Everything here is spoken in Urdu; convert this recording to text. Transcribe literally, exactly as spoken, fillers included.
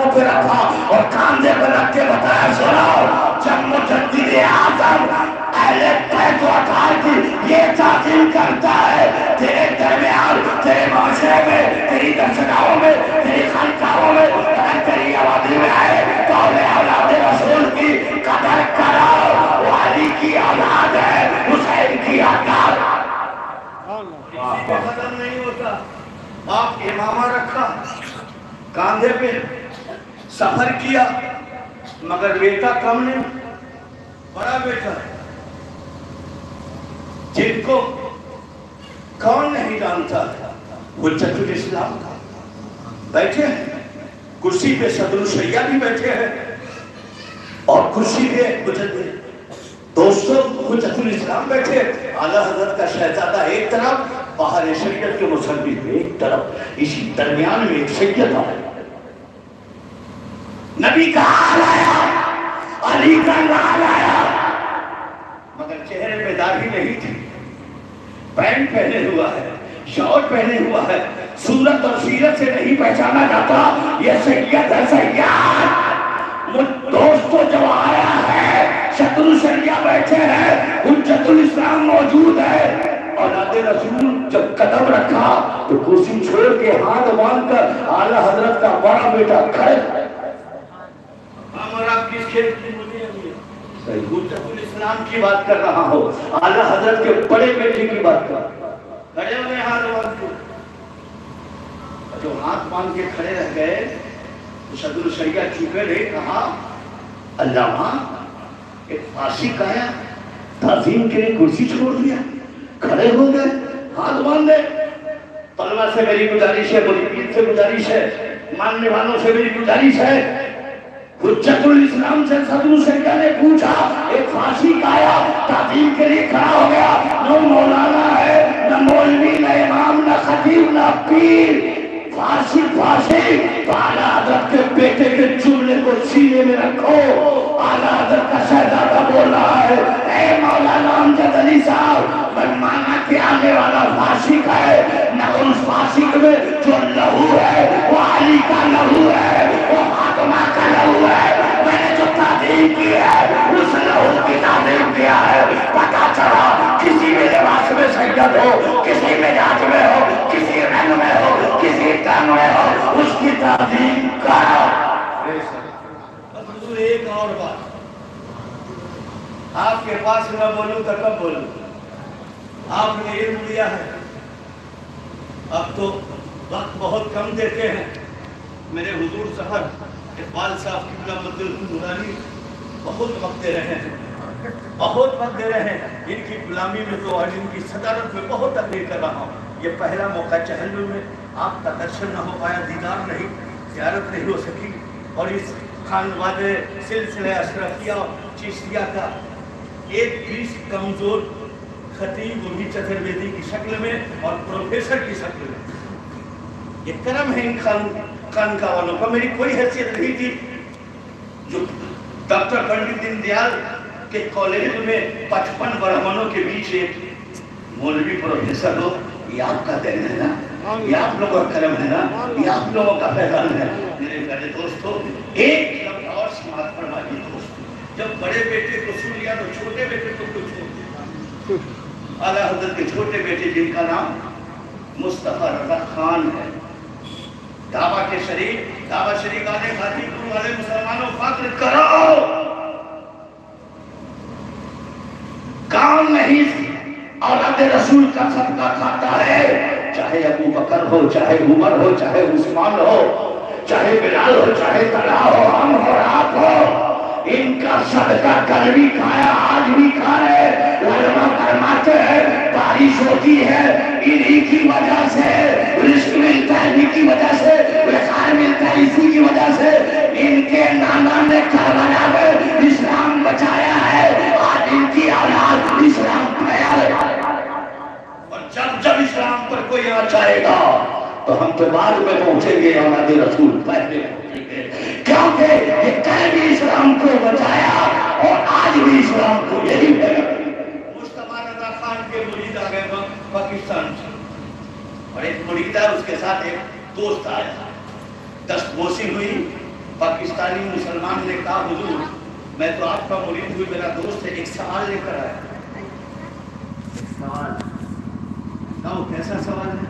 کندھوں پہ رکھا اور کاندھے پہ رکھ کے بتایا سنو جب مجدد اعظم اہل بیت و اطہار کی یہ تعظیم کرتا ہے تیرے درمیان تیرے معاشرے میں تیری درسگاہوں میں تیری خانقاہوں میں اگر تیری آبادی میں آئے تو اولاد رسول کی قدر کرو وہ علی کی اولاد ہے حسین کی اولاد کسی پہ ختم نہیں ہوتا آپ امامہ رکھا کاندھے پہ سفر کیا مگر بیٹا کم نہیں بڑا بیٹا جن کو کون نہیں جانتا حجت الاسلام بیٹھے ہیں کرسی پہ صدر الشریعہ بھی بیٹھے ہیں اور کرسی پہ مجدد دوستوں حجت الاسلام بیٹھے اعلیٰ حضرت کا شہزادہ ایک طرف باہر شریعت کے مصنف ایک طرف اسی درمیان میں ایک سید آیا نبی کا حال آیا علی کا لال آیا مگر چہرے پہ داڑھی نہیں تھی پینٹ پہنے ہوا ہے شارٹ پہنے ہوا ہے صورت اور سیرت سے نہیں پہچانا جاتا یہ سید ہے سید دوستو جب آیا ہے صدر الشریعہ بیٹھے ہیں حجت الاسلام موجود ہے اولاد رسول جب قدم رکھا تو کرسی چھوڑ کے ہاتھ باندھ کر اعلیٰ حضرت کا بڑا بیٹا کھڑے ہم اور آپ کس کھیل کی مجھے حجت الاسلام کی بات کر رہا ہوں اعلیٰ حضرت کے بڑے بیٹے کی بات کر رہا ہوں کھڑے ہوئے ہاتھ باندھ کے جو ہاتھ باندھ کے کھڑے رہ گئے تو صدر الشریعہ چکے رہے کہا علامہ ایک فاسق آیا تعظیم کے لیے کرسی چھوڑ دیا کھڑے ہو گئے ہاتھ باندھ دے طلبہ سے میری گزارش ہے مریدین سے گزارش ہے ماننے والوں سے میری گزارش ہے حجت الاسلام سے صدر الشریعہ نے پوچھا ایک فاسق آیا تعظیم کے لیے کھڑا ہو گیا نہ مولانا ہے نہ مولوی نہ امام نہ خطیب نہ پیر فاسق فاسق اعلیٰ حضرت کے بیٹے کے جملے کو سینے میں رکھو اعلیٰ حضرت کا شہزادہ بول رہا ہے اے مولانا امجد علی صاحب میں مانا کہ آنے والا فاسق ہے نہ اس فاسق میں جو لہو ہے وہ علی کا لہو ہے وہ فاطمہ کا لہو ہے میں نے جو تعظیم کی ہے اس لہو کی تعظیم کیا ہے پتا چلا کسی میں لباس میں سید ہو کسی میں جاج میں ہو کسی رنگ میں ہو کسی تن میں ہو اس کی تعظیم کرو حضور ایک اور بات آپ کے پاس میں بولوں تو کب بولوں آپ نے علم لیا ہے اب تو وقت بہت کم دیتے ہیں میرے حضور صاحب اقبال صاحب کی بلا مدل نورانی بہت وقت دے رہے ہیں بہت وقت دے رہے ہیں ان کی غلامی میں تو اور ان کی صدارت میں بہت تقریر کر رہا ہوں یہ پہلا موقع چہلم میں آپ کا درشن نہ ہو پایا دیدار نہیں زیارت نہیں ہو سکی اور اس خانوادے سلسلہ اشرفیہ چشتیہ کا ایک بیس کمزور خطیب وہ بھی چترویدی کی شکل میں اور پروفیسر کی شکل میں یہ کرم ہے ان خان خانقاہ والوں کا میری کوئی حیثیت نہیں تھی جو ڈاکٹر پنڈت دین دیال کے کالج میں پچپن برہمنوں کے بیچ ایک مولوی پروفیسر ہو یہ آپ کا دین ہے نا یہ آپ لوگوں کا کرم ہے نا یہ آپ لوگوں کا فیضان ہے میرے پیارے دوستو ایک لفظ اور سماعت فرمائیے دوستو جب بڑے بیٹے کو سن لیا تو چھوٹے بیٹے کو کچھ چھوڑ دیا اعلیٰ حضرت کے چھوٹے بیٹے جن کا نام مصطفیٰ رضا خان ہے دعویٰ کے شریف دعویٰ شریف آنے خاطی کرو والے مسلمانوں فخر کرو کام نہیں اولاد رسول کا صدقہ کھاتا ہے چاہے ابو بکر ہو چاہے عمر ہو چاہے عثمان ہو چاہے بلال ہو چاہے طلحہ ہو ہم ہو آپ ہو ان کا صدقہ کل بھی کھایا آج بھی کھا رہے علماء فرماتے ہیں بارش ہوتی ہے انہی کی وجہ سے رزق ملتا ہے انہی کی وجہ سے وقار ملتا ہے اسی کی وجہ سے ان کے نانا نے کربلا میں اسلام بچایا ہے آج ان کی اولاد اسلام پھیلا ہے اور جب جب اسلام پر کوئی آ جائے گا تو ہم تو بعد میں پہنچیں گے اولاد رسول پہلے کیونکہ یہ کل بھی اسلام کو بچایا اور آج بھی اسلام کو یہی ہے مصطفیٰ رضا خان کے مرید آ گئے پاکستان سے اور ایک مرید ہے اس کے ساتھ ایک دوست آیا دست بوسی ہوئی انصاری مسلمان نے کہا حضور میں تو آپ کا مرید ہوئی، میرا دوست ہے، ایک سوال لے کر آیا. ایک سوال. کہو کیسا سوال ہے؟